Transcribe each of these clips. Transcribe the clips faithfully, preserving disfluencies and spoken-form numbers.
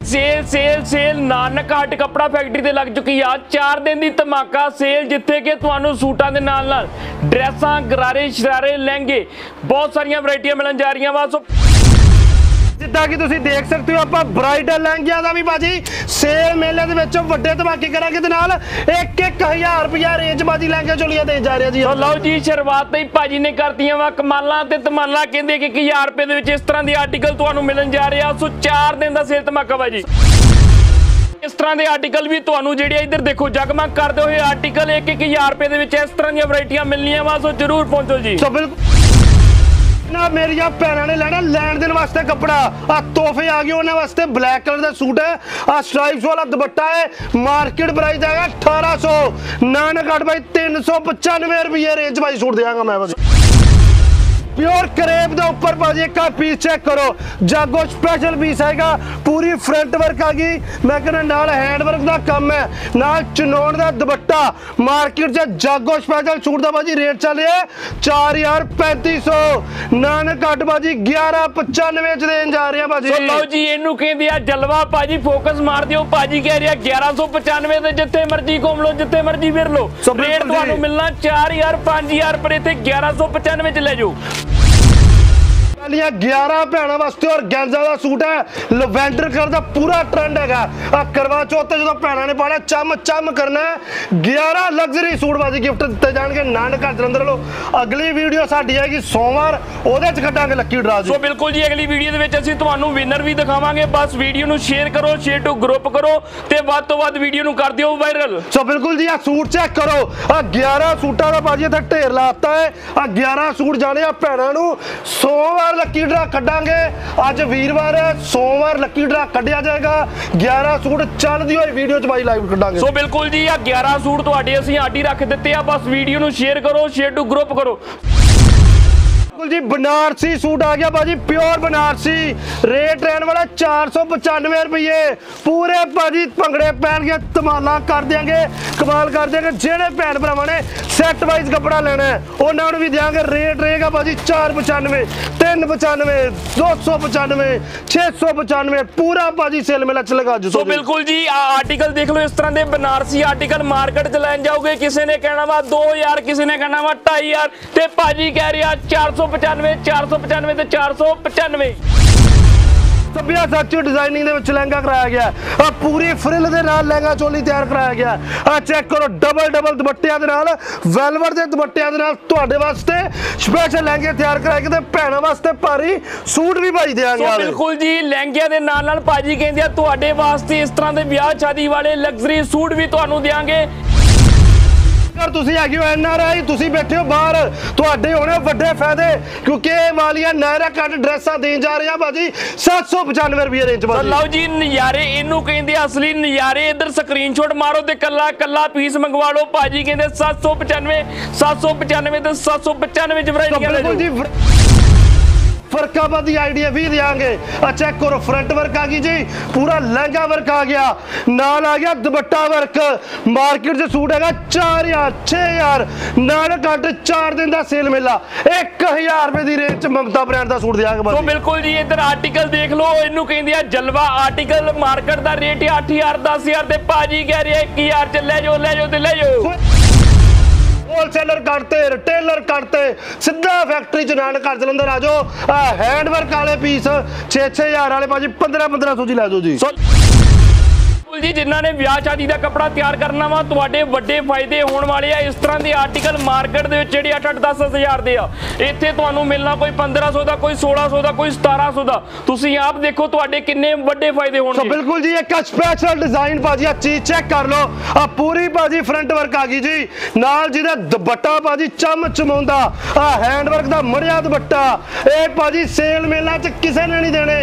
Cell cell cell Nanak हट कपड़ा factory ते लग चुकी है चार दिन की धमाका सेल जिथे कि तुहानू सूटां दे नाल नाल ड्रैसां गरारे शरारे लहंगे बहुत सारिया वैरायटियां मिलन जा रही वा। सो जिद्दां कि तुसीं देख सकते हो आपां ब्राइडल लहंगियां दा भी बाजी सेल मेले दे विच वड्डे धमाके करांगे ते नाल एक एक हज़ार रुपया रेंज बाजी लहंगे चोलियां दे जा रहे जी। तो लो जी शुरुआत ही भाजी ने करतियां वा कमालां ते तमालां कहंदे कि एक हज़ार रुपए दे विच इस तरह दी आर्टिकल तुहानू मिलन जा रहे। सो चार दिन दा सेल धमाका वा जी। इस तरह के आर्टिकल भी तुहानू जिहड़े इधर देखो जगमग करते हुए आर्टिकल एक एक हज़ार रुपए दे विच इस तरह दी वैरायटियां मिलनियां वा। सो जरूर पहुंचो जी। तो बिल्कुल ना मेरिया भैनों ने लेना लैन देन वास्ते कपड़ा आ तोहफे आ गए उन्होंने वास्ते ब्लैक कलर का सूट है आ स्ट्राइप्स वाला दुपट्टा है मार्केट प्राइस आएगा अठारह सौ नानक हट भाई तीन सौ पचानवे रुपये रेंज भाई सूट देंगा मैं भाजी प्योर करेब के ऊपर भाजी एक पीस चेक करो जागो स्पेशल पीस आएगा पूरी फ्रंट वर्क आ गई मैं कहना नाल हैंड वर्क का काम है नाल चनौन का दुपट्टा मार्केट से जागो स्पेशल सूट का भाजी रेट चल रहा है चार हजार पैंतीस सौ नानक हट भाजी ग्यारह पचानवे च देन जा रहे हैं भाजी। तो लो जी इनू कहंदे आ जलवा भाजी फोकस मार दियो भाजी कह रहा ग्यारह सौ पचानवे से जिथे मर्जी घूम लो जिथे मर्जी फिर लो रेट तुहानू मिलना चार हजार पांच हजार पर इत्थे ग्यारह सौ पचानवे च ले जाओ। ग्यारह भैनों वास्ते और गैंजा का सूट है लवेंडर कलर का पूरा ट्रेंड है करवा चौथ जो भैनों ने पाना चम चम करना है ग्यारह लग्जरी सूट बाजी गिफ्ट दिते जाएंगे नानक हट जलंधर लो। अगली वीडियो साडी आएगी सोमवार ओदे च कटांगे लकी ड्रा जी। सो बिल्कुल जी अगली वीडियो दे विच असीं तुहानू विनर भी दिखावांगे बस वीडियो नू शेयर करो शेयर टू ग्रुप करो ते वध तो वध वीडियो नू कर दियो वायरल। सो बिल्कुल जी आ सूट चेक करो आ ग्यारह सूटां दा बाजी इत्थे ढेर लाता है आ ग्यारह सूट जाने आ भैनों नू सोमवार लकी ड्रा कटांगे अज वीरवार है सोमवार लकी ड्रा कटिया जाएगा ग्यारह सूट चलदी हुई वीडियो च भाई लाइव कटांगे। सो बिल्कुल जी आ ग्यारह सूट तुहाडे असीं आडी रख दित्ते आ बस वीडियो नू शेयर करो शेयर टू ग्रुप करो। जी बनारसी सूट आ गया भाजी प्योर बनारसी रेट रहने वाला चार सौ पचानवे रुपये पूरे भाजी भंगड़े पहन के धमाला कर देंगे कमाल कर देंगे जेडे भैन भरावां ने सैट वाइज कपड़ा लेना है उन्होंने भी देंगे रेट रहेगा भाजी चार पचानवे तीन पचानवे दो सौ पचानवे छे सौ पचानवे पूरा भाजी सेल मेला चलेगा। सो बिल्कुल जी आर्टिकल देख लो इस तरह के बनारसी आर्टिकल मार्केट च लैन जाओगे किसी ने कहना वा दो हजार किसी ने कहना वा ढाई हजार ते भाजी कह रहा चार सौ पचानवे चार सौ पचानवे ते चार सौ पचानवे सभ्या सच डिजाइनिंग दे विच लहंगा कराया गया आ पूरी फ्रिल दे नाल लहंगा चोली तैयार कराया गया आ चेक करो डबल डबल दुपट्टियां दे नाल वेलवेट दे दुपट्टियां दे नाल तुहाडे वास्ते स्पेशल लहंगे तैयार कराए गए ते भैणां वास्ते भारी सूट भी भाई देंगे। तो बिल्कुल जी लहंगियां दे नाल नाल भाजी कहंदे आ तुहाडे वास्ते इस तरह दे ब्याह शादी वाले लग्जरी सूट भी तुहानू देंगे। अगर तुसी हैगे हो एन आर आई तुसी बैठे हो बाहर तुहाडे होने वड्डे फायदे क्योंकि वालियां नायरा कट ड्रेसां देन जा रही हैं भाजी सात सौ पचानवे रुपये रेंज में। लो जी नज़ारे इनू कहंदे असली नज़ारे इधर स्क्रीनशॉट मारो ते कल्ला कल्ला पीस मंगवा लो भाजी कहंदे सात सौ पचानवे सात सौ पचानवे ते सात सौ पचानवे च वैरायटियां ले जाओ। फरकाबादी आइडिया भी देंगे चेक करो फ्रंट वर्क आ गई जी पूरा लहंगा वर्क आ गया नाल आ गया दुपट्टा वर्क मार्केट से सूट है चार हजार छे हजार नानक हट चार दिन का सेल मेला एक हजार रुपए की रेंज ममता ब्रांड का सूट देंगे। तो बिल्कुल जी इधर आर्टिकल देख लो इनू कहंदे जलवा आर्टिकल मार्केट का रेट है अठ हजार दस हजार ते भाजी कह रहे एक हजार च ले जाओ ले जाओ ते ले जाओ। होलसेलर करते रिटेलर करते सीधा फैक्ट्री च नानक हट जलंधर आ जाओ हैंड वर्क वाले पीस छे छे हजार वाले भाजी पंद्रह पंद्रह सौ जी लै जाओ जी। जी जिन्हों ने ब्याह शादी का कपड़ा तैयार करना वा तुहाडे वड्डे फायदे होने वाले आ इस तरह के आर्टिकल मार्केट दे विच जिहड़े अठ अठ दस दस हजार दे आ इत्थे तुहानू मिलना कोई पंद्रह सौ का कोई सोलह सौ का कोई सतारह सौ का तुसीं आप देखो तुहाडे किन्ने वड्डे फायदे होणगे। तो बिल्कुल जी एक स्पेशल डिजाइन भाजी आ चीज चेक कर लो आ पूरी भाजी फ्रंट वर्क आ गई जी नाल जिहदा दुपट्टा भाजी चम चमाउंदा आ हैंड वर्क दा मड़िया दुपट्टा ए भाजी सेल मेला च किसे ने नहीं देने।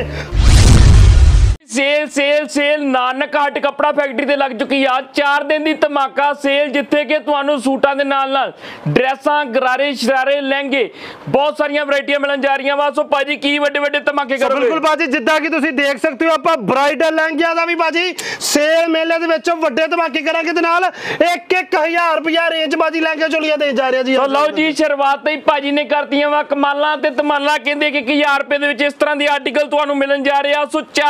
सेल सेल सेल नानक हट कपड़ा फैक्ट्री ते लग चुकी है चार दिन की धमाका सेल जिथे कि तुहानू सूटां दे नाल नाल ड्रैसां गरारे शरारे लहंगे बहुत सारिया वैरायटियां मिलन जा रही वा। सो भाजी की वड्डे वड्डे धमाके करो बिल्कुल भाजी जिद्दां कि तुसीं देख सकते हो आपां ब्राइडल लहंगियां दा भी भाजी सेल मेले दे विच वड्डे धमाके करांगे ते नाल एक एक हज़ार रुपया रेंज भाजी लहंगे चोलियां दे जा रहे जी। तो लो जी शुरुआत ही भाजी ने करतियां वा कमालां ते तमालां कहंदे कि एक हज़ार रुपए दे विच इस तरह दी आर्टिकल तुहानू मिलन जा रहे। सो चार दिन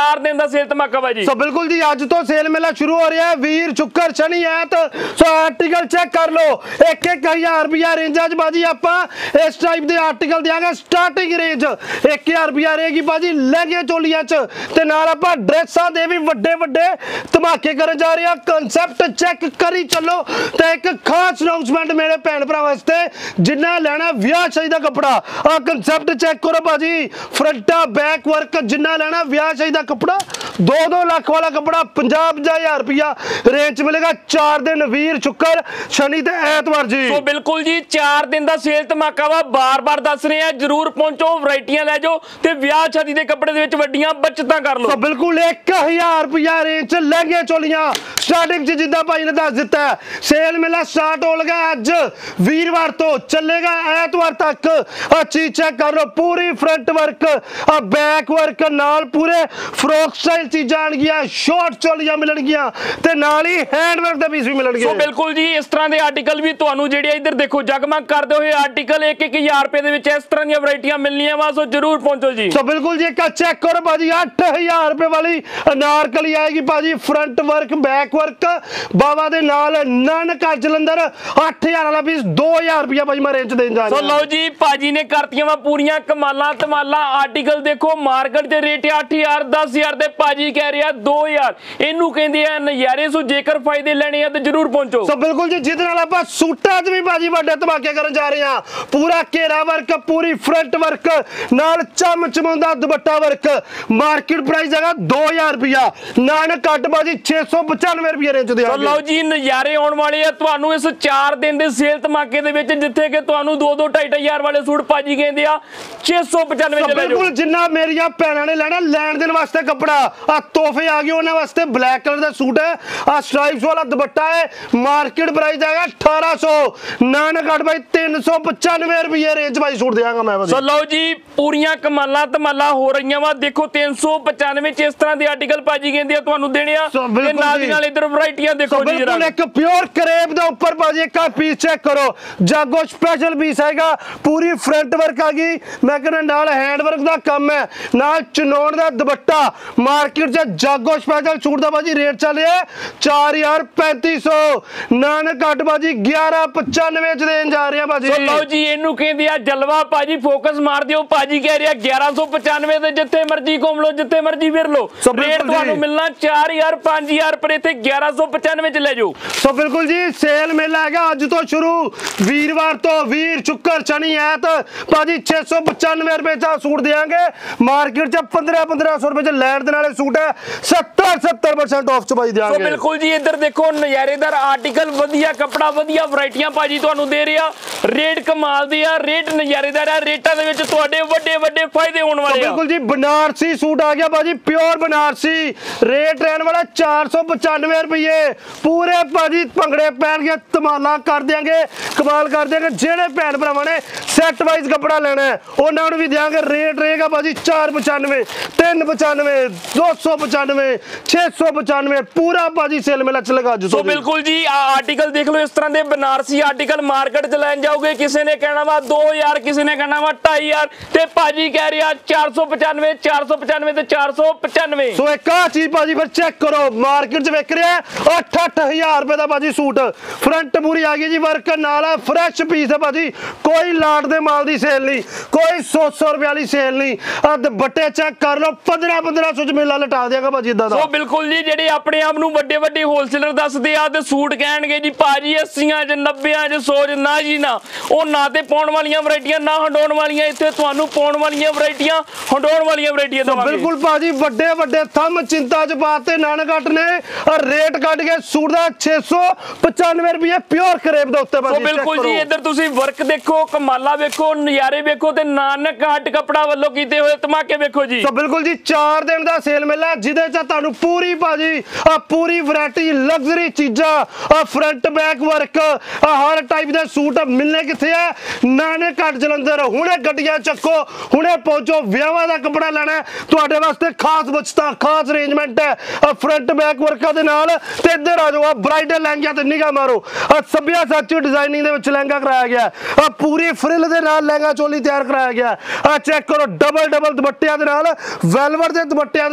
ਦਾ ਸੇਲ ਧਮਾਕਾ ਵਾ ਜੀ। ਸੋ ਬਿਲकुल जी ਅੱਜ ਤੋਂ ਸੇਲ ਮੇਲਾ ਸ਼ੁਰੂ ਹੋ ਰਿਹਾ ਹੈ ਵੀਰ ਸ਼ੁੱਕਰ ਸ਼ਨੀ ਐਤ। ਸੋ ਆਰਟੀਕਲ ਚੈੱਕ ਕਰ ਲਓ ਇੱਕ ਇੱਕ ਹਜ਼ਾਰ ਰੁਪਿਆ ਰੇਂਜਾਂ 'ਚ ਬਾਜੀ ਆਪਾਂ ਇਸ ਟਾਈਪ ਦੇ ਆਰਟੀਕਲ ਦਿਆਂਗੇ। ਸਟਾਰਟਿੰਗ ਰੇਂਜ ਇੱਕ ਹਜ਼ਾਰ ਰੁਪਿਆ ਰਹੇਗੀ ਬਾਜੀ ਲਹਿੰਗੇ ਚੋਲੀਆਂ 'ਚ ਤੇ ਨਾਲ ਆਪਾਂ ਡਰੈਸਾਂ ਦੇ ਵੀ ਵੱਡੇ ਵੱਡੇ ਧਮਾਕੇ ਕਰਨ ਜਾ ਰਹੇ ਹਾਂ। ਕਨਸੈਪਟ ਚੈੱਕ ਕਰੀ ਚੱਲੋ ਤੇ ਇੱਕ ਖਾਸ ਅਨਾਉਂਸਮੈਂਟ ਮੇਰੇ ਭੈਣ ਭਰਾ ਵਾਸਤੇ ਜਿੰਨਾ ਲੈਣਾ ਵਿਆਹ ਸ਼ਾਦੀ ਦਾ ਕੱਪੜਾ ਆ ਕਨਸੈਪਟ ਚੈੱਕ ਕਰੋ ਬਾਜੀ। ਫਰੰਟਾ ਬੈਕ ਵਰਕ ਜਿੰਨਾ ਲੈਣਾ ਵਿਆਹ ਸ਼ਾਦੀ ਦਾ ਕੱਪੜਾ दो दो लाख वाला कपड़ा पंजाह पंजाह हजार रुपया रेंज मिलेगा। चार दिन वीर शुक्र शनि ते ऐतवार जी। तो बिल्कुल जी चार दिन दा सेल धमाका वा बार बार दस रहे हैं जरूर पहुंचो वैरायटियां ले जाओ ते ब्याह शादी दे कपड़े दे विच वड्डियां बचतां कर लो। तो बिल्कुल एक हजार रुपया रेंज च लहंगे चोलियां स्टार्टिंग च जिद्दां भाई ने दस दिता है। सेल मेला स्टार्ट हो लगा अज वीरवार तो चलेगा ऐतवार तक। आ चीज चेक कर लो पूरी फ्रंट वर्क आ बैक वर्क नाल पूरे फ्रॉक स्टाइल चीज़ां आणगियां शॉर्ट चोलियां मिलणगियां ते नाल ही हैंडवर्क दे पीस भी मिलणगे। सो बिल्कुल जी इस तरह दे आर्टिकल भी तुहानू जेहड़े इधर देखो जगमग करदे होए आर्टिकल एक एक हज़ार रुपए दे विच इस तरह दी वैरायटियां मिलनियां वा। सो जरूर पहुंचो जी। सो बिल्कुल जी का चेक करो भाजी आठ हज़ार रुपए वाली अनारकली आएगी भाजी फ्रंट वर्क बैक वर्क बावा दे नाल नन का जलंधर आठ हज़ार वाला पीस दो हज़ार रुपया भाजी मैं रेंज देन जा रहा। सो लो जी भाजी ने करतियां वा पूरियां कमालां तमालां आर्टिकल देखो मार्केट दे रेट आठ हज़ार दस हज़ार दे जी कह रहा दो हज़ार इनू कहंदे आ नज़ारे। सो जेकर फायदे लेने आ ते जरूर पहुंचो। सो बिल्कुल जी जिदे नाल आपां सूटां च भी बाजी वड्डे धमाके करन जा रहे हां। पूरा घेरा वर्क पूरी फ्रंट वर्क नाल चम चमाउंदा दुपट्टा वर्क मार्केट प्राइस हैगा दो हज़ार रुपया नान कट बाजी छे सौ पचानवे रुपये रेंज दे। सो लो जी नज़ारे आउण वाले आ तुहानू इस चार दिन दे सेल धमाके दे विच जिथे कि तुहानू दो दो ढाई ढाई हज़ार वाले सूट भाजी कहंदे आ छे सौ पचानवे च ले जाओ। बिल्कुल जिन्ना मेरियां भैणां ने लेना लैण देण वास्ते कपड़ा आ तोहफे आ गए उन्होंने वास्ते ब्लैक कलर का सूट है आ स्ट्राइप्स वाला दुपट्टा है मार्केट प्राइस आएगा अठारह सौ नान कट भाई तीन सौ पचानवे रुपये रेंज भाई सूट देंगा मैं। सो लो जी पूरियां कमालां तमालां हो रही वा देखो तीन सौ पचानवे च इस तरह के आर्टिकल भाजी कहंदे तुहानू देने आ ते नाल दी नाल इधर वैरायटियां देखो जी जरा एक प्योर करेब दे ऊपर भाजी एक पीस चेक करो जागो स्पेशल पीस आएगा पूरी फ्रंट वर्क आ गई मैं कहना नाल हैंड वर्क दा काम है नाल चनौन दा दुपट्टा मार्केट च जागो स्पेशल सूट दा बाजी रेट चल रहा है चार हजार पैंती सौ नान कट बाजी ग्यारह पचानवे च देन जा रहे हैं बाजी। तो लो जी इनू कहंदे आ जलवा भाजी फोकस मार दियो भाजी कह रहा ग्यारह सौ पचानवे ते जिथे मर्जी घूम लो जिथे मर्जी फिर लो रेट तुहानू मिलना चार हजार पांच हजार पर इथे ग्यारह सौ पचानवे च ले जाओ। सो बिल्कुल जी सेल मेला है अज तो शुरू वीरवार तो वीर शुक्र शनि ऐत भाजी छे सौ पचानवे रुपए च सूट देंगे मार्केट च पंद्रह पंद्रह सौ रुपए च लैण दे नाले सूट है सत्तर सत्तर परसेंट ऑफ च भाई देंगे। तो बिल्कुल जी इधर देखो नज़ारेदार आर्टिकल वधिया कपड़ा वधिया वैरायटियां भाजी तुहानू दे रहा रेट कमाल दे आ रेट नज़ारेदार आ रेटां दे विच तुहाडे वड्डे वड्डे फायदे होने वाले। तो बिल्कुल जी बनारसी सूट आ गया भाजी प्योर बनारसी रेट रहने वाला चार सौ पचानवे रुपये पूरे भाजी भंगड़े पहन के धमाला कर देंगे कमाल कर देंगे। जेड़े भैन भरावां ने सैट वाइज कपड़ा लेना है उन्होंने भी देंगे रेट रहेगा भाजी चार पचानवे तीन पचानवे दो सौ पचानवे छे सौ पचानवे पूरा भाजी सेल मेला चलेगा। तो बिल्कुल जी आर्टिकल देख लो इस तरह के बनारसी आर्टिकल मार्केट च लैन जाओगे किसी ने कहना वा दो हजार किसी ने कहना वा ढाई हजार ते भाजी कह रहा चार सौ पचानवे चार सौ पचानवे ते चार सौ पचानवे। सो एक चीज भाजी फिर चेक करो मार्केट च विक रहा है अठ अठ हजार रुपए का भाजी सूट फ्रंट पूरी आ गई जी वर्क नाल फ्रैश पीस है भाजी कोई लाट दे माल दी सेल नहीं कोई सौ सौ रुपए वाली सेल नहीं दुपट्टे चेक कर लो पंद्रह पंद्रह सौ च मेला लटा देगा भाजी इदा दा। सो बिल्कुल जी जेडे अपने आप नू बड़े बड़े होलसेलर दसदे आ ते सूट कहणगे जी भाजी अस्सियां च नब्बेयां च सौ च ना जी ना ओ ना ते पाउण वालियां वैरायटियां ना हंडोण वालियां इत्थे तुहानू पाउण वालियां वैरायटियां हंडोण वालियां वैरायटियां दवांगे। बिल्कुल भाजी बड़े बड़े थम चिंता च पाते नानकट ने और रेट कट के सूट दा छे सौ पचानवे रुपये प्योर करेब दे उत्ते भाजी। तो बिल्कुल जी इधर तुसी वर्क देखो कमाला वेखो नज़ारे वेखो ते नानक हट कपड़ा वालों कीते होए धमाके वेखो जी। तो बिल्कुल जी चार दिन दा सेल मेला जिदे च तुहानू पूरी भाजी आ पूरी वैरायटी लग्जरी चीज़ां आ फ्रंट बैक वर्क आ हर टाइप दे सूट मिलने किथे है नानक हट जलंधर हुणे गड्डियां चक्को हुणे पहुंचो विआहां दा कपड़ा लेना तुहाडे वास्ते खास बचता खास अरेंजमेंट है आ फ्रंट बैक वर्क दे नाल ते इधर आ जाओ ब्राइडल लहंगा ते निगाह मारो आ सभ्या सच्ची डिजाइनिंग दे विच लहंगा कराया गया आ पूरी फ्रिल दे नाल लहंगा चोली तैयार कराया गया आ चेक करो डबल डबल दुपट्टियां दे नाल वेलवेट दे दुपट्टियां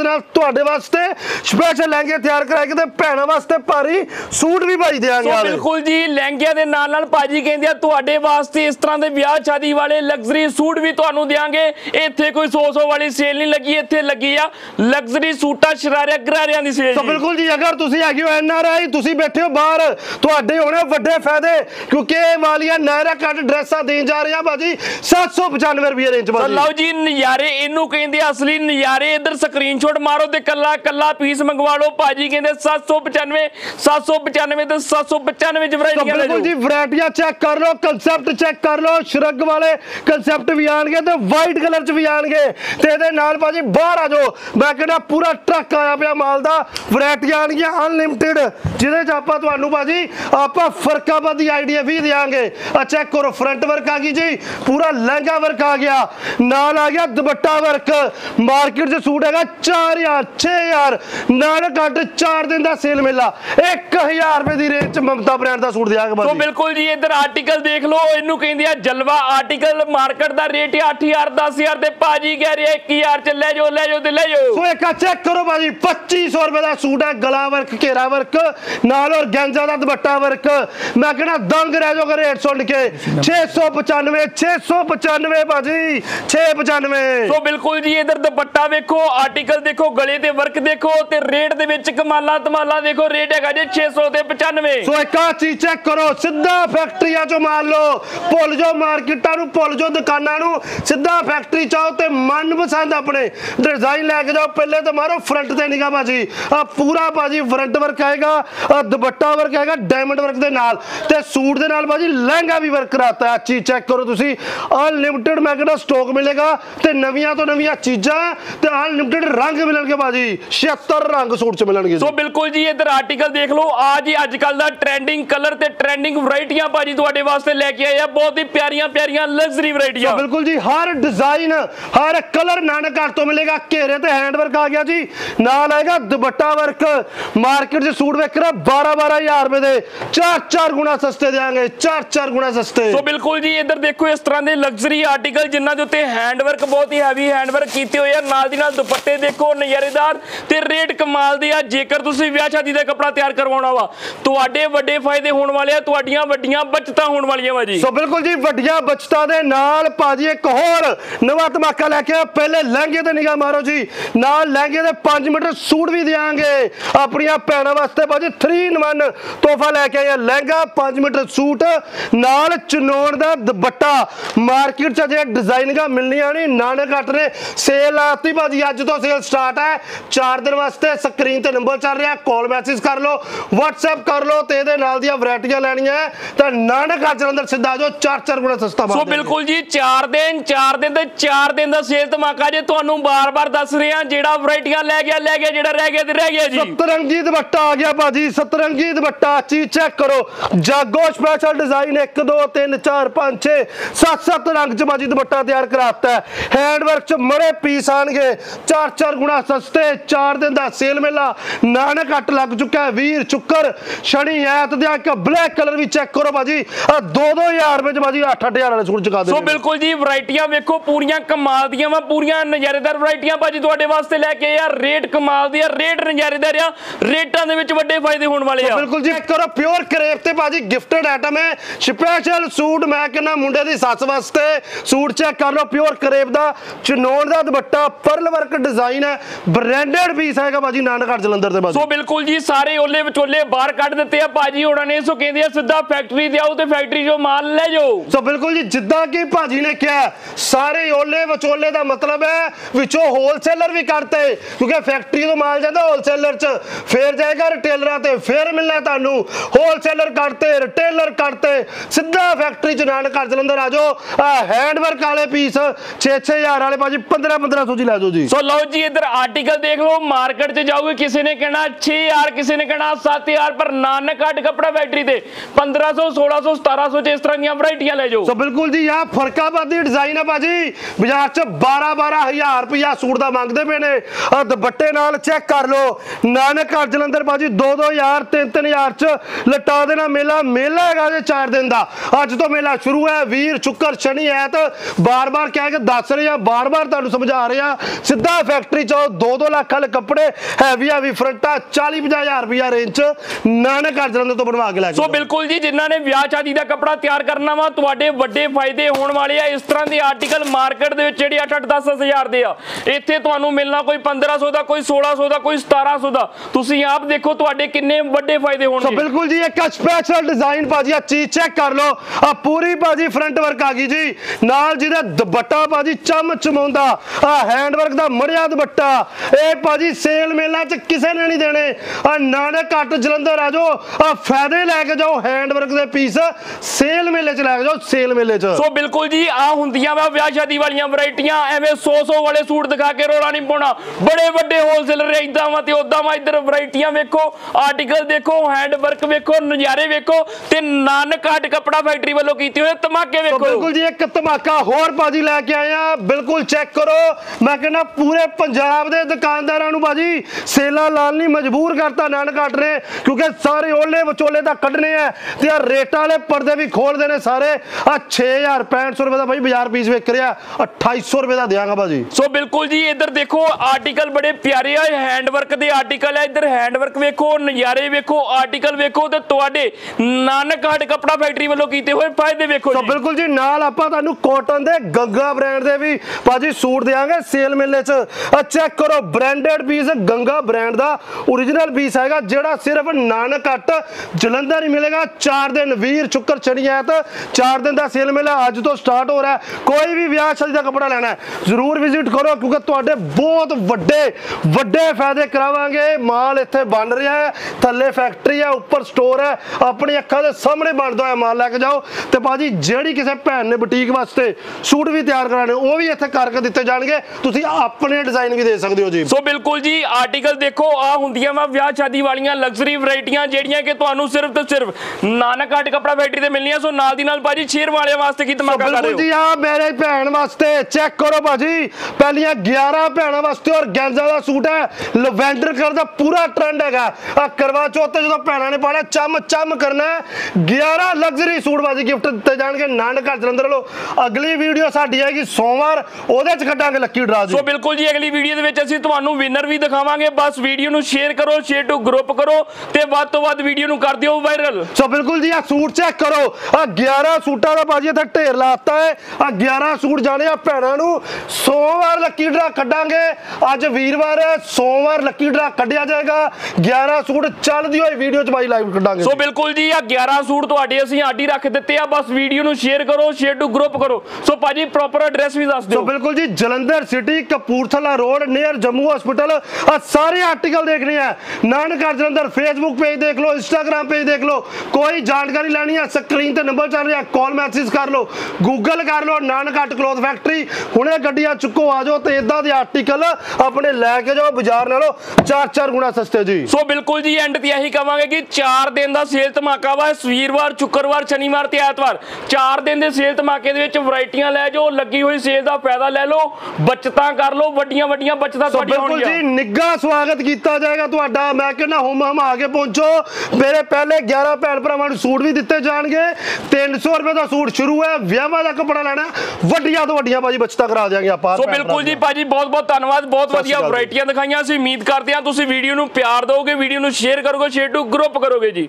ਦੇ ਨਾਲ ਤੁਹਾਡੇ ਵਾਸਤੇ ਸਪੈਸ਼ਲ ਲਹਿੰਗੇ ਤਿਆਰ ਕਰਾਏ ਤੇ ਭੈਣਾਂ ਵਾਸਤੇ ਭਾਰੀ ਸੂਟ ਵੀ ਭਾਈ ਦੇਾਂਗੇ। ਸੋ ਬਿਲਕੁਲ ਜੀ, ਲਹਿੰਗਿਆਂ ਦੇ ਨਾਲ ਨਾਲ ਭਾਜੀ ਕਹਿੰਦੇ ਆ ਤੁਹਾਡੇ ਵਾਸਤੇ ਇਸ ਤਰ੍ਹਾਂ ਦੇ ਵਿਆਹ ਸ਼ਾਦੀ ਵਾਲੇ ਲਗਜ਼ਰੀ ਸੂਟ ਵੀ ਤੁਹਾਨੂੰ ਦੇਾਂਗੇ। ਇੱਥੇ ਕੋਈ ਸੌ ਸੌ ਵਾਲੀ ਸੇਲ ਨਹੀਂ ਲੱਗੀ, ਇੱਥੇ ਲੱਗੀ ਆ ਲਗਜ਼ਰੀ ਸੂਟਾਂ ਸ਼ਰਾਰਿਆਂ ਗਰਾਰਿਆਂ ਦੀ ਸੇਲ। ਸੋ ਬਿਲਕੁਲ ਜੀ, ਅਗਰ ਤੁਸੀਂ ਹੈਗੇ ਹੋ ਐਨ ਆਰ ਆਈ, ਤੁਸੀਂ ਬੈਠੇ ਹੋ ਬਾਹਰ, ਤੁਹਾਡੇ ਹੋਣੇ ਵੱਡੇ ਫਾਇਦੇ ਕਿਉਂਕਿ ਇਹ ਵਾਲੀਆਂ ਨਾਇਰਾ ਕੱਟ ਡਰੈਸਾਂ ਦੇਣ ਜਾ ਰਹੇ ਆ ਭਾਜੀ ਸੱਤ ਸੌ ਪਚਾਨਵੇਂ ਰੁਪਏ ਰੇਂਜ ਭਾਜੀ। ਲਓ ਜੀ ਨਜ਼ਾਰੇ, ਇਹਨੂੰ ਕਹਿੰਦੇ ਅਸਲੀ ਨਜ਼ਾਰੇ। ਇੱਧਰ ਸਕਰੀਨਸ਼ਾਟ ਮਾਰੋ ਤੇ ਕੱਲਾ ਕੱਲਾ ਪੀਸ ਮੰਗਵਾ ਲਓ। ਭਾਜੀ ਕਹਿੰਦੇ ਸੱਤ ਸੌ ਪਚਾਨਵੇਂ ਸੱਤ ਸੌ ਪਚਾਨਵੇਂ ਤੇ ਸੱਤ ਸੌ ਪਚਾਨਵੇਂ ਚ ਵੈਰਾਈਟੀਆਂ ਲੈ ਜਾਓ। ਬਿਲਕੁਲ ਜੀ, ਵੈਰਾਈਟੀਆਂ ਚੈੱਕ ਕਰ ਲਓ, ਕਨਸੈਪਟ ਚੈੱਕ ਕਰ ਲਓ। ਸ਼ਰਗ ਵਾਲੇ ਕਨਸੈਪਟ ਵੀ ਆਣਗੇ ਤੇ ਵਾਈਟ ਕਲਰ ਚ ਵੀ ਆਣਗੇ ਤੇ ਇਹਦੇ ਨਾਲ ਭਾਜੀ ਬਾਹਰ ਆ ਜਾਓ। ਮੈਂ ਕਹਿੰਦਾ ਪੂਰਾ ਟਰੱਕ ਆਇਆ ਪਿਆ ਮਾਲ ਦਾ। ਵੈਰਾਈਟੀਆਂ ਆਣਗੀਆਂ ਅਨਲਿਮਿਟਿਡ, ਜਿਹਦੇ ਚ ਆਪਾਂ ਤੁਹਾਨੂੰ ਭਾਜੀ ਆਪਾਂ ਫਰਕਾਬਾਦ ਦੀ ਆਈਡੀਆ ਵੀ ਦੇਾਂਗੇ। ਆ ਚੈੱਕ ਕਰੋ, ਫਰੰਟ ਵਰਕ ਆ ਗਈ ਜੀ, ਪੂਰਾ ਲਹਿੰਗਾ ਵਰਕ ਆ ਗਿਆ, ਨਾਲ ਆ ਗਿਆ ਦੁਪੱਟਾ ਵਰਕ। ਮਾਰਕੀਟ 'ਚ ਸੂਟ ਹੈਗਾ ਚਾਰ ਹਜ਼ਾਰ ਛੇ ਹਜ਼ਾਰ, ਨਾਲ ਘੱਟ ਚਾਰ ਦਿਨ ਦਾ ਸੇਲ ਮੇਲਾ ਇੱਕ ਹਜ਼ਾਰ ਰੁਪਏ ਦੀ ਰੇਂਜ 'ਚ ਮਮਤਾ ਬ੍ਰਾਂਡ ਦਾ ਸੂਟ ਦਿਆਂਗੇ ਭਾਜੀ। ਸੋ ਬਿਲਕੁਲ ਜੀ, ਇੱਧਰ ਆਰਟੀਕਲ ਦੇਖ ਲਓ, ਇਹਨੂੰ ਕਹਿੰਦੇ ਆ ਜਲਵਾ ਆਰਟੀਕਲ। ਮਾਰਕੀਟ ਦਾ ਰੇਟ ਹੈ ਅੱਠ ਹਜ਼ਾਰ ਦਸ ਹਜ਼ਾਰ ਤੇ ਭਾਜੀ ਕਹਿ ਰਿਹਾ ਇੱਕ ਹਜ਼ਾਰ ਚ ਲੈ ਜਾਓ ਲੈ ਜਾਓ ਤੇ ਲੈ ਜਾਓ। ਸੋ ਇੱਕ ਚੈੱਕ ਕਰੋ ਭਾਜੀ, ਪੱਚੀ ਸੌ ਰੁਪਏ ਦਾ ਸੂਟ ਹੈ, ਗਲਾ ਵਰਕ ਘੇਰਾ ਵਰਕ ਨਾਲ ਔਰਗੈਂਜ਼ਾ ਦਾ ਦੁਪੱਟਾ ਵਰਕ। ਮੈਂ ਕਹਿੰਦਾ ਦੰਗ ਰਹਿ ਜਾਓਗੇ ਰੇਟ ਸੁਣ ਕੇ। ਛੇ ਸੌ ਪਚਾਨਵੇਂ ਛੇ ਸੌ ਪਚਾਨਵੇਂ ਭਾਜੀ, ਛੇ ਪਚਾਨਵੇਂ। ਸੋ ਬਿਲਕੁਲ ਜੀ, ਇਧਰ ਦੁਪੱਟਾ ਵੇਖੋ, ਆਰਟੀਕਲ ਦੇਖੋ, ਗਲੇ ਤੇ ਵਰਕ ਦੇਖੋ ਤੇ ਰੇਟ ਦੇ ਵਿੱਚ ਕਮਾਲਾ ਧਮਾਲਾ ਦੇਖੋ। ਰੇਟ ਹੈਗਾ ਜੀ ਛੇ ਸੌ ਤੇ ਪਚਾਨਵੇਂ। ਸੋ ਇੱਕ ਆ ਚੀਜ਼ ਚੈੱਕ ਕਰੋ, ਸਿੱਧਾ ਫੈਕਟਰੀਆਂ ਚੋਂ ਮਾਰ ਲਓ, ਭੁੱਲ ਜਾਓ ਮਾਰਕੀਟਾਂ ਨੂੰ, ਭੁੱਲ ਜਾਓ ਦੁਕਾਨਾਂ ਨੂੰ, ਸਿੱਧਾ ਫੈਕਟਰੀ ਚਾਹੋ ਤੇ ਮਨ ਪਸੰਦ ਆਪਣੇ ਡਿਜ਼ਾਈਨ ਲੈ ਕੇ ਜਾਓ। ਪਹਿਲੇ ਤਾਂ ਮਾਰੋ ਫਰੰਟ ਤੇ ਨਿਗਾਹ ਭਾਜੀ, ਆ ਪੂਰਾ ਭਾਜੀ ਫਰੰਟ ਵਰਕ ਆਏਗਾ, ਆ ਦੁਪੱਟਾ ਵਰਕ ਆਏਗਾ ਡਾਇਮੰਡ ਵਰਕ ਦੇ ਨਾਲ ਤੇ ਸੂਟ ਦੇ ਨਾਲ ਭਾਜੀ ਲਹਿੰਗਾ ਵੀ ਵਰਕ ਕਰਾਤਾ ਹੈ। ਚੀਜ਼ ਚੈੱਕ ਕਰੋ ਤੁਸੀਂ, ਅਨਲਿਮਿਟਿਡ ਮੈਂ ਕਹਿੰਦਾ ਸਟਾਕ ਮਿਲੇਗਾ ਤੇ ਨਵੀਆਂ ਤੋਂ ਨਵੀਆਂ ਚੀਜ਼ਾਂ ਤੇ ਅਨਲਿਮਿਟਿਡ ਰੰਗ ਮਿਲਣਗੇ ਭਾਜੀ, ਛਿਅੱਤਰ ਰੰਗ ਸੂਟ ਚ ਮਿਲਣਗੇ। ਸੋ ਬਿਲਕੁਲ ਜੀ, ਇਧਰ ਆਰਟੀਕਲ ਦੇਖ ਲਓ, ਆ ਜੀ ਅੱਜ ਕੱਲ ਦਾ ਟ੍ਰੈਂਡਿੰਗ ਕਲਰ ਤੇ ਟ੍ਰੈਂਡਿੰਗ ਵੈਰਾਈਟੀਆਂ ਭਾਜੀ ਤੁਹਾਡੇ ਵਾਸਤੇ ਲੈ ਕੇ ਆਏ ਆ, ਬਹੁਤ ਹੀ ਪਿਆਰੀਆਂ ਪਿਆਰੀਆਂ ਲਗਜ਼ਰੀ ਵੈਰਾਈਟੀਆਂ। ਬਿਲਕੁਲ ਜੀ, ਹਰ ਡਿਜ਼ਾਈਨ ਹਰ ਕਲਰ ਨਾਨਕ ਘਰ ਤੋਂ ਮਿਲੇਗਾ। ਘੇਰੇ ਤੇ ਹੈਂਡ ਵਰਕ ਆ ਗਿਆ ਜੀ, ਨਾਲ ਆਏਗਾ ਦੁਪੱਟਾ ਵਰਕ। ਮਾਰਕੀਟ 'ਚ ਸੂਟ ਵੇਖ ਰਿਹਾ ਬਾਰਾਂ ਬਾਰਾਂ ਹਜ਼ਾਰ ਰੁਪਏ ਦੇ, ਚਾਰ ਚਾਰ ਗੁਣਾ ਸਸਤੇ ਦੇਾਂਗੇ, ਚਾਰ ਚਾਰ ਗੁਣਾ ਸਸਤੇ। ਸੋ ਬਿਲਕੁਲ ਜੀ, ਇੱਧਰ ਦੇਖੋ ਇਸ ਤਰ੍ਹਾਂ ਦੇ ਲਗਜ਼ਰੀ ਆਰਟੀਕਲ ਜਿਨ੍ਹਾਂ ਦੇ ਉੱਤੇ ਹੈਂਡ ਵਰਕ ਬਹੁਤ ਹੀ ਹੈਵੀ ਹੈਂਡ ਵਰਕ ਕੀਤੇ ਹੋਏ ਆ, ਨਾਲ ਦੀ ਨਾਲ ਦੁਪੱਟੇ ਦੇਖੋ ਨਜ਼ਾਰੇਦਾਰ ਤੇ ਰੇਟ ਕਮਾਲ ਦੇ ਆ। ਜੇਕਰ ਤੁਸੀਂ ਵਿਆਹ ਸ਼ਾਦੀ ਦਾ ਕੱਪੜਾ ਤਿਆਰ ਕਰਵਾਉਣਾ ਵਾ, ਤੁਹਾਡੇ ਵੱਡੇ ਫਾਇਦੇ ਹੋਣ ਵਾਲੇ ਆ, ਤੁਹਾਡੀਆਂ ਵੱਡੀਆਂ ਬਚਤਾਂ ਹੋਣ ਵਾਲੀਆਂ ਵਾ ਜੀ। ਸੋ ਬਿਲਕੁਲ ਜੀ, ਵੱਡੀਆਂ ਬਚਤਾਂ ਦੇ ਨਾਲ ਭਾਜੀ ਇੱਕ ਹੋਰ ਨਵਾਂ ਧਮਾਕਾ ਲੈ ਕੇ ਪਹਿਲੇ ਲਹਿੰਗੇ ਤੇ ਨਿਗਾਹ ਮਾਰੋ ਜੀ, ਨਾਲ ਲਹਿੰਗੇ ਦੇ ਪੰਜ ਮੀਟਰ ਸੂਟ ਵੀ ਦੇਾਂਗੇ ਆਪਣੀਆਂ ਭੈਣਾਂ ਵਾਸਤੇ ਭਾਜੀ। ਥ੍ਰੀ ਇਨ ਵਨ ਤੋਹਫਾ ਲੈ ਕੇ ਆਏ, ਲਹਿੰਗਾ ਪੰਜ ਮੀਟਰ ਸੂਟ ਨਾਲ ਚਨੋਣ ਦਾ ਦੁਪੱਟਾ। ਮਾਰਕੀਟ 'ਚ ਜੇ ਡਿਜ਼ਾਈਨਿੰਗਾਂ ਮਿਲਣੀਆਂ ਨਹੀਂ, ਨਾਨਕ ਘੱਟ ਨੇ ਸੇਲ ਆਤੀ ਭਾਜੀ, ਅੱਜ ਤੋਂ ਸੇਲ ਸਟਾਰਟ ਹੈ ਚਾਰ ਦਿਨ ਵਾਸਤੇ। ਸਕਰੀਨ ਤੇ ਨੰਬਰ ਚੱਲ ਰਿਹਾ, ਕਾਲ ਮੈਸੇਜ ਕਰ ਲਓ, WhatsApp ਕਰ ਲਓ ਤੇ ਇਹਦੇ ਨਾਲ ਦੀਆਂ ਵੈਰਾਈਟੀਆਂ ਲੈਣੀਆਂ ਤਾਂ ਨਾਨਕ ਘੱਟ ਜਲੰਧਰ ਸਿੱਧਾ ਆ ਜਾਓ, ਚਾਰ ਚਾਰ ਗੁਣਾ ਸਸਤਾ। ਸੋ ਬਿਲਕੁਲ ਜੀ, ਚਾਰ ਦਿਨ ਚਾਰ ਦਿਨ ਤੇ ਚਾਰ ਦਿਨ ਦਾ ਸੇਲ ਧਮਾਕਾ ਜੇ ਤੁਹਾਨੂੰ ਬਾਰ-ਬਾਰ ਦੱਸ ਰਹੇ ਆ। ਜਿਹੜਾ ਵੈਰਾਈਟੀਆਂ ਲੈ ਗਿਆ ਲੈ ਗਿਆ, ਜਿਹੜਾ ਰਹਿ ਗਿਆ ਤੇ ਰਹਿ ਗਿਆ ਜੀ। ਸਤਰੰਗੀ ਦੁਪੱਟਾ ਆ ਗਿਆ ਭਾਜੀ, ਸਤਰੰਗੀ ਦੁਪੱਟਾ। ਚੀਜ਼ ਚੈੱਕ ਕਰੋ, ਜਾਗੋ ਸਪੈਸ਼ਲ ਡਿਜ਼ਾਈਨ ਇੱਕ ਦੋ ਤਿੰਨ ਚਾਰ ਪੰਜ ਛੇ ਸੱਤ ਸੱਤ ਰੰਗ ਚ ਭਾਜੀ ਦੁਪੱਟਾ ਤਿਆਰ ਕਰਾਤਾ ਹੈ। ਹੈਂਡ ਵਰਕ ਚ ਮੜੇ ਪੀਸ ਆਣਗੇ, ਚਾਰ ਚਾਰ ਗੁਣਾ ਸਸਤੇ। ਚਾਰ ਦਿਨ ਦਾ ਸੇਲ ਮੇਲਾ ਨਾਨਕ ਘੱਟ ਲੱਗ ਚੁੱਕਾ ਹੈ। ਵੀਰ ਚੁੱਕਰ ਸ਼ਨੀ ਐਤ ਦੇ ਇੱਕ ਬਲੈਕ ਕਲਰ ਵੀ ਚੈੱਕ ਕਰੋ ਭਾਜੀ, ਆ ਦੋ ਦੋ ਹਜ਼ਾਰ ਰੁਪਏ ਚ ਭਾਜੀ ਅੱਠ ਅੱਠ ਹਜ਼ਾਰ ਵਾਲੇ ਸੂਟ ਚੁਕਾ ਦੇ। ਸੋ ਬਿਲਕੁਲ ਜੀ, ਵੈਰਾਈਟੀਆਂ ਵੇਖੋ ਪੂਰੀਆਂ ਕਮਾਲ ਦੀਆਂ ਵਾ, ਪੂਰੀਆਂ ਨਜ਼ਾਰੇਦਾਰ ਵੈਰਾਈਟੀਆਂ ਭਾਜੀ ਤੁਹਾਡੇ ਵਾਸਤੇ ਲੈ ਕੇ ਆ। ਰੇਟ ਕਮਾਲ ਦੀ ਆ, ਰੇਟ ਨਜ਼ਾਰੇਦਾਰ ਆ, ਰੇਟਾਂ ਦੇ ਵਿੱਚ ਵੱਡੇ ਫਾਇਦੇ ਹੋਣ ਵਾਲੇ ਆ। ਬਿਲਕੁਲ ਜੀ, ਕਰੋ ਪਿਓਰ ਕਰੇਪ ਤੇ ਭਾਜੀ ਗਿਫਟਡ ਆਈਟਮ ਹੈ, ਸਪੈਸ਼ਲ ਸੂਟ। ਮੈਂ ਕਹਿੰਦਾ ਮੁੰਡੇ ਦੀ ਸੱਸ ਵਾਸਤੇ ਸੂਟ ਚੈੱਕ ਕਰ ਲਓ, ਪਿਓਰ ਕਰੇਪ ਦਾ ਚਨੋਣ ਦਾ ਦੁਪੱਟਾ, ਪਰਲ ਵਰਕ ਡਿਜ਼ਾਈਨ ਹੈ, ਬ੍ਰਾਂਡਡ ਪੀਸ ਹੈਗਾ ਭਾਜੀ ਨਾਨਕ ਘੱਟ ਜਲੰਧਰ ਦੇ ਭਾਜੀ। ਸੋ ਬਿਲਕੁਲ ਜੀ, ਸਾਰੇ ਓਲੇ ਵਿਚੋਲੇ ਬਾਹਰ ਕੱਢ ਦਿੱਤੇ ਆ ਭਾਜੀ ਹੋਣਾ ਨੇ। ਸੋ ਕਹਿੰਦੇ ਆ ਸਿੱਧਾ ਫੈਕਟਰੀ ਤੇ ਆਓ ਤੇ ਫੈਕਟਰੀ ਚੋਂ ਮਾਲ ਲੈ ਜਾਓ। ਸੋ ਬਿਲਕੁਲ ਜੀ, ਜਿੱਦਾਂ ਕਿ ਭਾਜੀ ਨੇ ਕਿਹਾ ਸਾਰੇ ਓਲੇ ਵਿਚੋਲੇ ਦਾ ਮਤਲਬ ਹੈ ਵਿੱਚੋਂ ਹੋਲਸੇਲਰ ਵੀ ਕੱਢਤੇ, ਕਿਉਂਕਿ ਫੈਕਟਰੀ ਤੋਂ ਮਾਲ ਜਾਂਦਾ ਹੋਲਸੇਲਰ ਚ, ਫੇਰ ਜਾਏਗਾ ਰਿਟੇਲਰਾਂ ਤੇ, ਫੇਰ ਮਿਲਣਾ ਤੁਹਾਨੂੰ। ਹੋਲਸੇਲਰ ਕੱਢਤੇ, ਰਿਟੇਲਰ ਕੱਢਤੇ, ਸਿੱਧਾ ਫੈਕਟਰੀ ਚ ਨਾਨਕ ਘੱਟ ਜਲੰਧਰ ਆ ਜਾਓ। ਹੈਂਡ ਵਰਕ ਵਾਲੇ ਪੀਸ ਛੇ ਛੇ ਹਜ਼ਾਰ ਵਾਲੇ ਭਾਜੀ ਪੰਦਰਾਂ ਪੰਦਰਾਂ ਸੌ ਜੀ ਲੈ ਜਾਓ ਜੀ। ਸੋ ਲਓ ਜੀ, ਇੱਧਰ ਆਰਟੀਕਲ ਦੇਖ ਲਓ, ਮਾਰਕੀਟ 'ਚ ਜਾਓਗੇ ਕਿਸੇ ਨੇ ਕਹਿਣਾ ਛੇ ਹਜ਼ਾਰ, ਕਿਸੇ ਨੇ ਕਹਿਣਾ ਸੱਤ ਹਜ਼ਾਰ, ਪਰ ਨਾਨਕ ਘੱਟ ਕੱਪੜਾ ਫੈਕਟਰੀ ਤੇ ਪੰਦਰਾਂ ਸੌ ਸੋਲਾਂ ਸੌ ਸਤਾਰਾਂ ਸੌ ਚ ਇਸ ਤਰ੍ਹਾਂ ਦੀਆਂ ਵੈਰਾਈਟੀਆਂ ਲੈ ਜਾਓ। ਸੋ ਬਿਲਕੁਲ ਜੀ, ਆ ਫਰਕਾਬਾਦ ਦੀ ਡਿਜ਼ਾਈਨ ਹੈ ਭਾਜੀ, ਬਾਜ਼ਾਰ ਚ ਬਾਰਾਂ ਬਾਰਾਂ ਹਜ਼ਾਰ ਰੁਪਇਆ ਸੂਟ ਦਾ ਮੰਗਦੇ ਪਏ ਨੇ। ਆ ਦੁਪੱਟੇ ਨਾਲ ਚੈੱਕ ਕਰ ਲਓ, ਨਾਨਕ ਘੱਟ ਜਲੰਧਰ ਭਾਜੀ ਦੋ ਦੋ ਹਜ਼ਾਰ ਤਿੰਨ ਤਿੰਨ ਹਜ਼ਾਰ ਚ ਲਟਾ ਦੇਣਾ ਮੇਲਾ। ਮੇਲਾ ਹੈਗਾ ਜੇ ਚਾਰ ਦਿਨ ਦਾ, ਅੱਜ ਤੋਂ ਮੇਲਾ ਸ਼ੁਰੂ ਹੈ। ਵੀਰ ਸ਼ੁੱਕਰ ਸ਼ਨੀ ਐਤ ਬਾਰ ਬਾਰ ਕਹਿ ਕੇ ਦੱਸ ਰਹੇ ਆ, ਬਾਰ ਬਾਰ ਤੁਹਾਨੂੰ ਸਮਝਾ ਰਹੇ ਆ, ਸਿੱਧਾ ਫੈਕਟਰੀ ਚ ਜਾਓ दो दो ਲੱਖ ਵਾਲੇ ਕੱਪੜੇ ਹੈਵੀ ਹੈਵੀ ਫਰੰਟਾ ਚਾਲੀ ਪੰਜਾਹ ਹਜ਼ਾਰ ਰੁਪਿਆ ਰੇਂਜ ਚ ਨਾਨਕ ਘਰ ਜਲੰਧਰ ਤੋਂ ਬਣਵਾ ਕੇ ਲੈ ਕੇ ਸੋ ਬਿਲਕੁਲ ਜੀ, ਜਿਨ੍ਹਾਂ ਨੇ ਵਿਆਹ ਸ਼ਾਦੀ ਦਾ ਕੱਪੜਾ ਤਿਆਰ ਕਰਨਾ ਵਾ, ਤੁਹਾਡੇ ਵੱਡੇ ਫਾਇਦੇ ਹੋਣ ਵਾਲੇ ਆ। ਇਸ ਤਰ੍ਹਾਂ ਦੇ ਆਰਟੀਕਲ ਮਾਰਕੀਟ ਦੇ ਵਿੱਚ ਜਿਹੜੇ ਅੱਠ ਅੱਠ ਦਸ ਹਜ਼ਾਰ ਦੇ ਆ, ਇੱਥੇ ਤੁਹਾਨੂੰ ਮਿਲਣਾ ਕੋਈ ਪੰਦਰਾਂ ਸੌ ਦਾ, ਕੋਈ सोलह सौ ਦਾ, ਕੋਈ सतारह सौ ਦਾ। ਤੁਸੀਂ ਆਪ ਦੇਖੋ ਤੁਹਾਡੇ ਕਿੰਨੇ ਵੱਡੇ ਫਾਇਦੇ ਹੋਣਗੇ। ਸੋ ਬਿਲਕੁਲ ਜੀ, ਇੱਕ ਸਪੈਸ਼ਲ ਡਿਜ਼ਾਈਨ ਭਾਜੀ ਆ ਚੀਜ਼ ਚੈੱਕ ਕਰ ਲਓ। ਆ ਪੂਰੀ ਭਾਜੀ ਫਰੰਟ ਵਰਕ ਆ ਗਈ ਜੀ, ਨਾਲ ਜਿਹਦਾ ਦੁਪੱਟਾ ਭਾਜੀ ਚਮ ਚਮਾਉਂਦਾ ਆ ਹੈਂਡ ਵਰਕ ਦਾ ਮੜਿਆ ਦੁਪੱਟਾ। ਇਹ ਭਾਜੀ ਸੇਲ ਮੇਲਾ ਚ ਕਿਸੇ ਨੇ ਨਹੀਂ ਦੇਣੇ। ਆ ਨਾਨਕ ਘੱਟ ਜਲੰਧਰ ਆ ਜਾਓ, ਆ ਫਾਇਦੇ ਲੈ ਕੇ ਜਾਓ। ਹੈਂਡ ਵਰਕ ਦੇ ਪੀਸ ਸੇਲ ਮੇਲੇ ਚ ਲੈ ਕੇ ਜਾਓ, ਸੇਲ ਮੇਲੇ ਚ। ਸੋ ਬਿਲਕੁਲ ਜੀ, ਆ ਹੁੰਦੀਆਂ ਵਾ ਵਿਆਹ ਸ਼ਾਦੀ ਵਾਲੀਆਂ ਵੈਰਾਈਟੀਆਂ। ਐਵੇਂ सौ सौ ਵਾਲੇ ਸੂਟ ਦਿਖਾ ਕੇ ਰੋਲਾ ਨਹੀਂ ਪਾਉਣਾ। ਬੜੇ ਵੱਡੇ ਹੋਲਸੇਲਰ ਇਦਾਂ ਵਾ ਤੇ ਉਦਾਂ ਵਾ। ਇੱਧਰ ਵੈਰਾਈਟੀਆਂ ਵੇਖੋ, ਆਰਟੀਕਲ ਦੇਖੋ, ਹੈਂਡ ਵਰਕ ਵੇਖੋ, ਨਜ਼ਾਰੇ ਵੇਖੋ ਤੇ ਨਾਨਕ ਘਾਟ ਕੱਪੜਾ ਫੈਕਟਰੀ ਵੱਲੋਂ ਕੀਤੇ ਹੋਏ ਧਮਾਕੇ ਵੇਖੋ। ਬਿਲਕੁਲ ਜੀ, ਇੱਕ ਧਮਾਕਾ ਹੋਰ ਭਾਜੀ ਲੈ ਕੇ ਆਏ ਆ, ਬਿਲਕੁਲ ਚੈੱਕ ਕਰੋ। ਮੈਂ ਕਹਿੰਦਾ ਪੂਰੇ ਪੰਜਾਬ ਦੇ ਦੁਕਾਨਦਾਰਾਂ ਨੂੰ ਭਾਜੀ ਸੇਲਾਂ ਲਾਲ ਨਹੀਂ ਮਜਬੂਰ ਕਰਤਾ ਨਾਨਕ ਘਾਟ ਨੇ, ਕਿਉਂਕਿ ਸਾਰੇ ਓਲੇ ਵਿਚੋਲੇ ਤਾਂ ਕੱਢਣੇ ਆ ਤੇ ਆ ਰੇਟਾਂ ਵਾਲੇ ਪਰਦੇ ਵੀ ਖੋਲਦੇ ਨੇ ਸਾਰੇ। ਆ छह हज़ार पैंठ सौ रुपए ਦਾ ਭਾਈ ਬਾਜ਼ਾਰ ਪੀਸ ਵਿਕ ਰਿਹਾ, अट्ठाईस सौ रुपए ਦਾ ਦਿਆਂਗਾ ਭਾਜੀ। ਸੋ ਬਿਲਕੁਲ ਜੀ, ਇੱਧਰ ਦੇਖੋ ਆਰਟੀਕਲ ਬੜੇ ਪਿਆਰੇ ਆ, ਹੈਂਡ ਵਰਕ ਦੇ ਆਰਟੀਕਲ ਆ। ਇੱਧਰ ਹੈਂਡ ਵਰਕ ਵੇਖੋ, ਨਜ਼ਾਰੇ ਵੇਖੋ, ਆਰਟੀਕਲ ਵੇਖੋ ਤੇ ਤੁਹਾਡੇ ਨਾਨਕ ਘਾਟ ਕੱਪੜਾ ਫੈਕਟਰੀ ਵੱਲੋਂ ਕੀਤੇ ਹੋਏ ਫਾਇਦੇ ਵੇਖੋ ਜੀ। ਬਿਲਕੁਲ ਜੀ, ਨਾਲ ਆਪਾਂ ਤੁਹਾਨੂੰ ਕਾਟਨ ਦੇ ਗੰਗਾ ਬ੍ਰਾਂਡ ਦੇ ਵੀ ਭਾਜੀ ਸੂਟ ਦੇਾਂਗੇ ਸੇਲ ਮੇਲੇ ਚ। ਆ ਚੈੱਕ ਕਰੋ, ਬ੍ਰਾਂਡਡ ਪੀਸ ਗੰਗਾ ਬ੍ਰਾਂਡ ਦਾ ओरिजिनल ਪੀਸ ਹੈਗਾ, ਜਿਹੜਾ ਸਿਰਫ ਨਾਨਕ ਘਾਟ ਜਲੰਧਰ ਹੀ ਮਿਲੇਗਾ। ਚਾਰ ਦਿਨ ਵੀਰ ਸ਼ੁੱਕਰ ਸ਼ਨੀ ਐਤ ਚਾਰ ਦਿਨ ਦਾ ਸੇਲ ਮੇਲਾ ਅੱਜ ਤੋਂ ਸਟਾਰਟ ਹੋ ਰਿਹਾ। ਕੋਈ ਵੀ ਵਿਆਹ ਸ਼ਾਦੀ ਦਾ ਕੱਪੜਾ ਲੈਣਾ ਹੈ ਜ਼ਰੂਰ ਵਿਜ਼ਿਟ ਕਰੋ, ਕਿਉਂਕਿ ਤੁਹਾਡੇ ਬਹੁਤ ਵੱਡੇ ਵੱਡੇ ਫਾਇਦੇ ਕਰਾਵਾਂਗੇ। ਮਾਲ ਇੱਥੇ ਬਣ ਰਿਹਾ ਹੈ, ਥੱਲੇ ਫੈਕਟਰੀ ਹੈ, ਉੱਪਰ ਸਟੋਰ ਹੈ, ਆਪਣੀ ਅੱਖਾਂ ਦੇ ਸਾਹਮਣੇ ਬਣਦਾ ਹੋਇਆ ਮਾਲ ਲੈ ਕੇ ਜਾਓ। ਤੇ ਭਾਜੀ ਜਿਹੜੀ ਕਿਸੇ ਭੈਣ ਨੇ ਬੁਟੀਕ ਵਾਸਤੇ ਸੂਟ ਵੀ ਤਿਆਰ ਕਰਾਣੇ ਉਹ ਵੀ ਇੱਥੇ ਕਰਕੇ ਦਿੱਤੇ ਜਾਣਗੇ, ਤੁਸੀਂ ਆਪਣੇ ਡਿਜ਼ਾਈਨ ਵੀ ਦੇ ਸਕਦੇ ਹੋ ਜੀ। ਸੋ ਬਿਲਕੁਲ ਜੀ, ਆਰਟੀਕਲ ਦੇਖੋ, ਆ ਹੁੰਦੀਆਂ ਵਾ ਵਿਆਹ ਸ਼ਾਦੀ ਵਾਲੀਆਂ ਲਗਜ਼ਰੀ ਵੈਰਾਈਟੀਆਂ, ਜਿਹੜੀਆਂ ਕਿ ਤੁਹਾਨੂੰ ਸਿਰਫ ਤੇ ਸਿਰਫ ਨਾਨਕ ਘਾਟ ਕੱਪੜਾ ਫੈਕਟਰੀ ਤੇ ਮਿਲਣੀਆਂ। ਸੋ ਨਾਲ ਦੀ ਨਾਲ ਭਾਜੀ ਸ਼ੇਰ ਵਾਲਿਆਂ ਵਾਸਤੇ ਕੀ ਧਮਾਕਾ ਕਰ ਰਹੇ ਹੋ? ਬਿਲਕੁਲ ਜੀ, ਆ ਮੇਰੇ ਭੈਣ ਵਾਸਤੇ ਚੈੱਕ ਕਰੋ ਭਾਜੀ, ਪਹਿਲੀਆਂ ਗਿਆਰਾਂ ਭੈਣਾਂ ਵਾਸਤੇ ਔਰ ਗੈਂਜ਼ਾ ਦਾ ਸੂਟ ਹੈ। ਲਵੈਂਡਰ ਕਲਰ ਦਾ ਪੂਰਾ ਟ੍ਰੈਂਡ ਹੈਗਾ। ਆ ਕਰਵਾ ਚੌਥ ਤੇ ਜਦੋਂ ਭੈਣਾਂ ਨੇ ਪਾਣਾ ਚਮ ਚਮ ਕਰਨਾ, ਗਿਆਰਾਂ ਲਗਜ਼ਰੀ ਸੂਟ ਭਾਜੀ ਗਿਫਟ ਦਿੱਤੇ ਜਾਣਗੇ ਨਾਨਕ ਘਾਟ ਜਲੰਧਰ ਵੱਲੋਂ। ਅਗਲੀ ਵੀਡੀਓ ਸਾਡੀ ਆਏਗੀ ਸੋਮਵਾਰ, ਉਹਦੇ ਚ ਕੱਢਾਂਗੇ ਲੱਕੀ ਡਰਾ ਜੀ। ਸੋ ਬਿਲਕੁਲ ਜੀ, ਅਗਲੀ ਵੀਡੀਓ ਦੇ ਵਿੱਚ ਅਸੀਂ ਤੁਹਾਨੂੰ ਵਿਨਰ ਵੀ ਦਿਖਾਵਾਂਗੇ। ਬਸ ਵੀਡੀਓ ਨੂੰ ਸ਼ੇਅਰ ਕਰੋ, ਸ਼ੇਅਰ ਟੂ ਗਰੁੱਪ ਕਰੋ ਤੇ ਵੱਧ ਤੋਂ ਵੱਧ ਵੀਡੀਓ ਨੂੰ ਕਰ ਦਿਓ ਵਾਇਰਲ। ਸੋ ਬਿਲਕੁਲ ਜੀ, ਆ ਸੂਟ ਚੈੱਕ ਕਰੋ, ਆ ਗਿਆਰਾਂ ਸੂਟਾਂ ਦਾ ਭਾਜੀ ਇੱਥੇ ਢੇਰ ਲਾਤਾ ਹੈ। ਆ ਗਿਆਰਾਂ ਸੂਟ ਜਾਣੇ ਆ ਭੈਣਾਂ ਨੂੰ। ਸੋਮਵਾਰ ਲੱਕੀ ਡਰਾ ਕੱਢਾਂਗੇ, ਅੱਜ ਵੀਰਵਾਰ ਹੈ, ਸੋਮਵਾਰ ਲੱਕੀ ਡਰਾ ਕੱਢਿਆ ਜਾਏਗਾ। ਗਿਆਰਾਂ ਸੂਟ ਚੱਲਦੀ ਹੋਈ ਵੀਡੀਓ ਚ ਭਾਈ ਲਾਈਵ ਕੱਢਾਂਗੇ। ਸੋ ਬਿਲਕੁਲ ਜੀ, ਆ ਗਿਆਰਾਂ ਸੂਟ ਤੁਹਾਡੇ ਅਸੀਂ ਆਡੀ ਰੱਖ ਦਿੱਤੇ ਆ। ਬਸ ਵੀਡੀਓ ਨੂੰ ਸ਼ੇਅਰ ਕਰੋ, ਸ਼ੇਅਰ ਟੂ ਗਰੁੱਪ ਕਰੋ। ਸੋ ਭਾਜੀ ਪ੍ਰੋਪਰ ਐਡਰੈਸ ਵੀ ਦੱਸ ਦਿਓ। ਸੋ ਬਿਲਕੁਲ ਜੀ, Jalandhar city Kapurthala road near Jammu hospital. ਆ ਸਾਰੇ ਆਰਟੀਕਲ ਦੇਖਣੇ ਆ ਨਾਨਕ ਘਾਟ ਜਲੰਧਰ। ਫੇਸਬੁੱਕ पेज देख लो, इंस्टाग्राम पेज देख लो, कोई जानकारी लेनी है स्क्रीन ते नंबर चल रहा है, कॉल मैसेज कर लो, गूगल कर लो नानक घाट क्लॉथ फैक्ट्री। हुणे गड्डियां चुको आ जाओ ते इदां दे आर्टिकल अपने लैके जाओ बाजार नालों चार चार गुना सस्ते जी। सो बिल्कुल जी, एंड ते यही कहांगे कि चार दिन दा सेल धमाका वा। वीरवार, शुक्रवार, शनिवार ते ऐतवार चार दिन दे सेल धमाके दे विच वैरायटियां लै जाओ। लगी हुई सेल दा फायदा ले लो, बचतां कर लो, वड्डियां वड्डियां बचतां तुहाडी होणगीਆਂ। बिल्कुल जी, निग्गा स्वागत किया जाएगा तुहाडा। मैं कहना हुम हम आगे पहुंचो। मेरे पहले ग्यारह भैन भरावां नूं सूट भी दिते जाणगे। तीन सौ रुपए का सूट शुरू है। विआहां दा कपड़ा लेना, वड्डियां तो वड्डियां भाजी बचतां करा देंगे आपां। सो बिल्कुल जी भाजी, बहुत बहुत धन्यवाद। बहुत वधिया वैरायटियां दिखाईयां। ਅਸੀਂ ਉਮੀਦ ਕਰਦੇ ਹਾਂ ਤੁਸੀਂ ਵੀਡੀਓ ਨੂੰ ਪਿਆਰ ਦਿਓਗੇ, ਵੀਡੀਓ ਨੂੰ ਸ਼ੇਅਰ ਕਰੋਗੇ, ਸ਼ੇਅਰ ਟੂ ਗਰੁੱਪ ਕਰੋਗੇ ਜੀ।